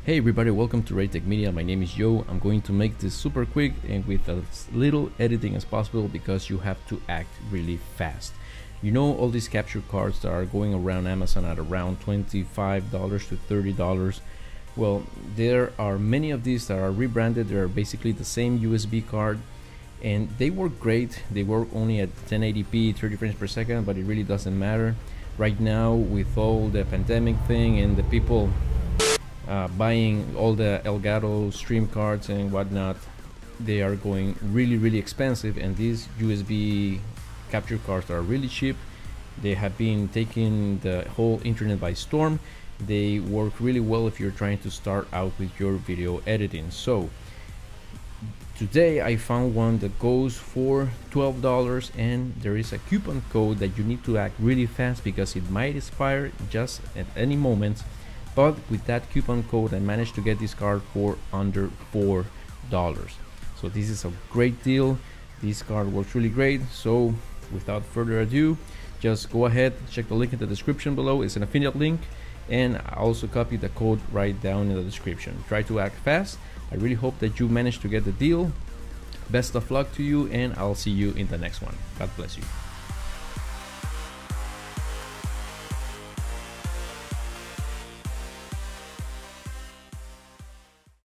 Hey everybody, welcome to REYTech Media. My name is Joe. I'm going to make this super quick and with as little editing as possible because you have to act really fast. You know, all these capture cards that are going around Amazon at around $25 to $30. Well, there are many of these that are rebranded. They are basically the same USB card and they work great. They work only at 1080p 30 frames per second, but it really doesn't matter right now with all the pandemic thing and the people buying all the Elgato stream cards and whatnot. They are going really expensive, and these USB capture cards are really cheap. They have been taking the whole internet by storm. They work really well if you're trying to start out with your video editing. So today I found one that goes for $12, and there is a coupon code that you need to act really fast because it might expire just at any moment. But with that coupon code, I managed to get this card for under $4. So this is a great deal. This card works really great. So without further ado, just go ahead, check the link in the description below. It's an affiliate link, and I also copy the code right down in the description. Try to act fast. I really hope that you manage to get the deal. Best of luck to you, and I'll see you in the next one. God bless you.